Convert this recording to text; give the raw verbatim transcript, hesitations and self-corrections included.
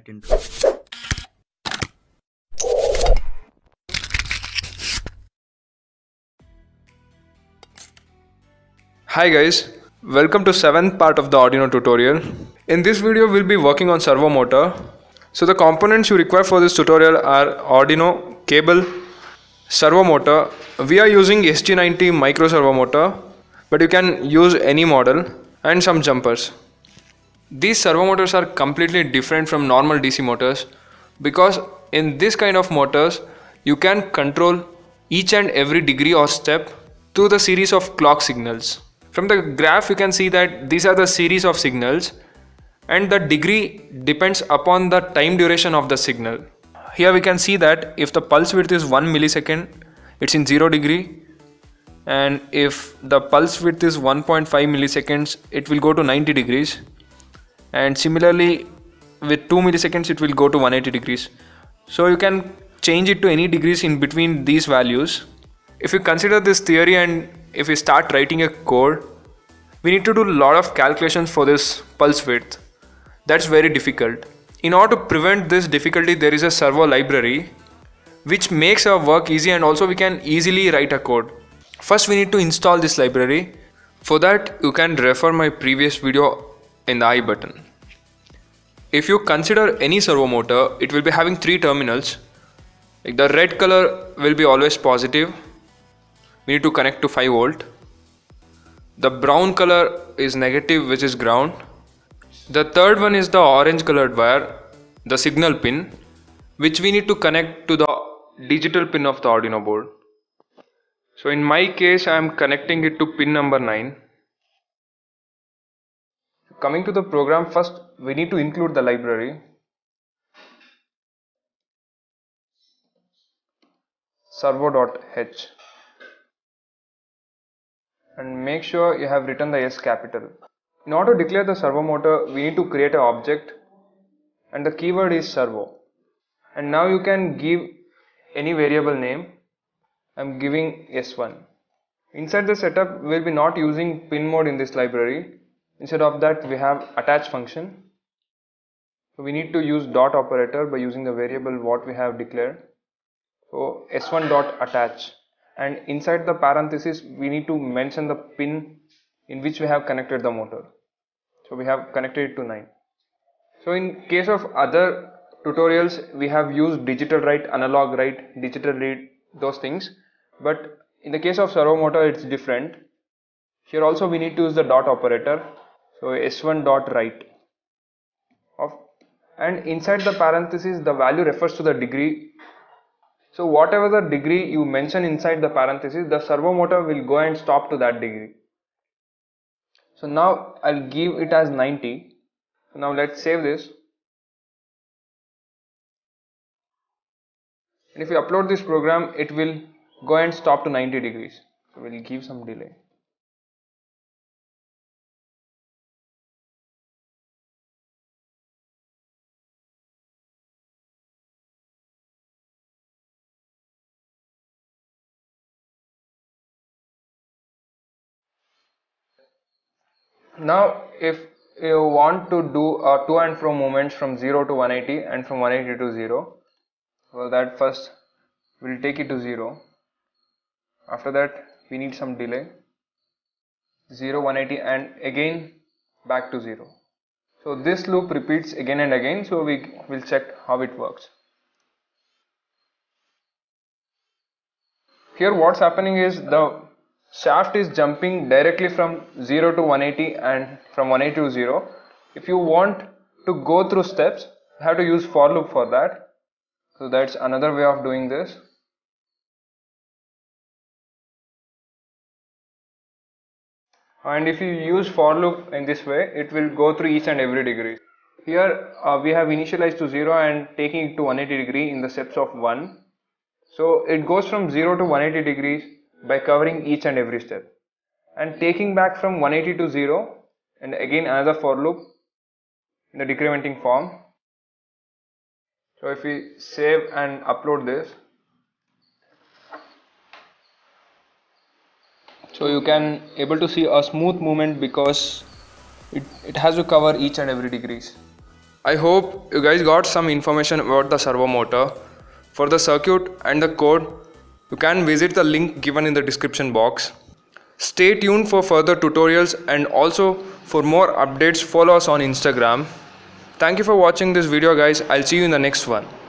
attend. Hi guys, welcome to seventh part of the Arduino tutorial. In this video we'll be working on servo motor. So the components you require for this tutorial are Arduino cable, servo motor. We are using S G ninety micro servo motor, but you can use any model, and some jumpers. These servo motors are completely different from normal D C motors because in this kind of motors you can control each and every degree or step through the series of clock signals. From the graph you can see that these are the series of signals and the degree depends upon the time duration of the signal. Here we can see that if the pulse width is one millisecond, it's in zero degree, and if the pulse width is one point five milliseconds, it will go to ninety degrees, and similarly with two milliseconds it will go to one hundred eighty degrees. So you can change it to any degrees in between these values. If you consider this theory and if we start writing a code, we need to do a lot of calculations for this pulse width. That's very difficult. In order to prevent this difficulty, there is a servo library which makes our work easy, and also we can easily write a code. First we need to install this library. For that you can refer my previous video in the I button. If you consider any servo motor, it will be having three terminals. Like the red color will be always positive. We need to connect to five volt. The brown color is negative, which is ground. The third one is the orange colored wire, the signal pin, which we need to connect to the digital pin of the Arduino board. So in my case I am connecting it to pin number nine. Coming to the program, first we need to include the library. servo.h, and make sure you have written the S capital. In order to declare the servo motor, we need to create an object, and the keyword is servo. And now you can give any variable name. I am giving S one. Inside the setup we will be not using pin mode in this library. Instead of that we have attach function. So we need to use dot operator by using the variable what we have declared. So S one dot attach, and inside the parenthesis we need to mention the pin in which we have connected the motor. So we have connected it to nine. So in case of other tutorials we have used digital write, analog write, digital read, those things, but in the case of servo motor it's different. Here also we need to use the dot operator. So S one dot write of, and inside the parenthesis the value refers to the degree. So whatever the degree you mention inside the parenthesis, the servo motor will go and stop to that degree. So now I'll give it as ninety. So now let's save this. And if you upload this program, it will go and stop to ninety degrees. So we'll give some delay. Now if you want to do a to and fro movements from zero to one eighty and from one eighty to zero, well, that first we'll take it to zero. After that we need some delay, zero, one eighty, and again back to zero. So this loop repeats again and again, so we will check how it works. Here what's happening is the shaft is jumping directly from zero to one eighty and from one eighty to zero. If you want to go through steps, you have to use for loop for that. So that's another way of doing this. And if you use for loop in this way, it will go through each and every degree. Here uh, we have initialized to zero and taking it to one hundred eighty degree in the steps of one. So it goes from zero to one hundred eighty degrees by covering each and every step, and taking back from one hundred eighty to zero, and again another for loop in the decrementing form. So if we save and upload this, so you can able to see a smooth movement because it, it has to cover each and every degrees. I hope you guys got some information about the servo motor. For the circuit and the code, you can visit the link given in the description box. Stay tuned for further tutorials, and also for more updates follow us on Instagram. Thank you for watching this video guys. I'll see you in the next one.